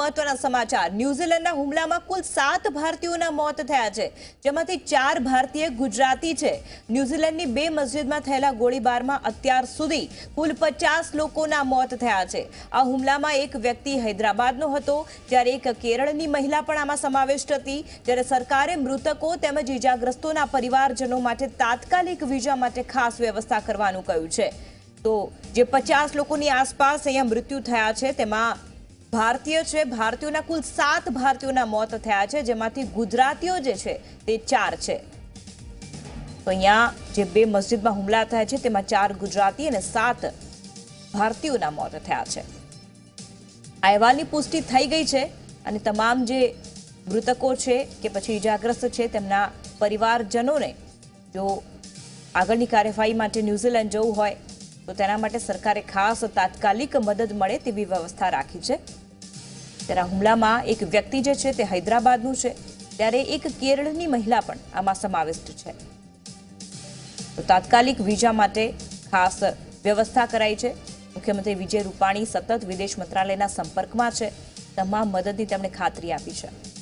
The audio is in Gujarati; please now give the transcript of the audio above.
મહત્વના સમાચાર ન્યુઝીલેન્ડના હુમલામાં કુલ 7 ભારતીયોના મોત થયા છે, જેમાંથી 4 ભારતીય ગુજરાતી છે। ન્યુઝીલેન્ડની 2 મસ્જિદમાં થયેલા ગોળીબારમાં અત્યાર સુધી કુલ 50 લોકોના મોત થયા છે। આ હુમલામાં એક વ્યક્તિ હૈદરાબાદનો હતો, જ્યારે એક કેરળની મહિલા પણ આમાં સમાવિષ્ટ હતી। જ્યારે સરકારે મૃતકો તેમજ ઈજાગ્રસ્તોના પરિવારજનો માટે તાત્કાલિક વિઝા માટે ખાસ વ્યવસ્થા કરવાનું કહ્યું છે। તો જે 50 લોકોની આસપાસ અહીંયા મૃત્યુ થયા છે તેમાં ભારતીય છે। ભારતીયોના કુલ 7 ભારતીયોના મોત થયા છે, જેમાંથી ગુજરાતીઓ જે છે તે 4 છે। તો અહીંયા જે 2 મસ્જિદમાં હુમલા થયા છે તેમાં 4 ગુજરાતી અને 7 ભારતીયોના મોત થયા છે। આ અહેવાલની પુષ્ટિ થઈ ગઈ છે અને તમામ જે મૃતકો છે કે પછી ઈજાગ્રસ્ત છે તેમના પરિવારજનોને જો આગળની કાર્યવાહી માટે ન્યુઝીલેન્ડ જવું હોય તો તેના માટે સરકારે ખાસ તાત્કાલિક મદદ મળે તેવી વ્યવસ્થા રાખી છે। ત્યારે હુમલામાં એક વ્યક્તિ જે છે તે હૈદરાબાદનું છે, ત્યારે એક કેરળની મહિલા પણ આમાં સમાવિષ્ટ છે। તો તાત્કાલિક વિઝા માટે ખાસ વ્યવસ્થા કરાઈ છે। મુખ્યમંત્રી વિજય રૂપાણી સતત વિદેશ મંત્રાલયના સંપર્કમાં છે, તમામ મદદની તેમણે ખાતરી આપી છે।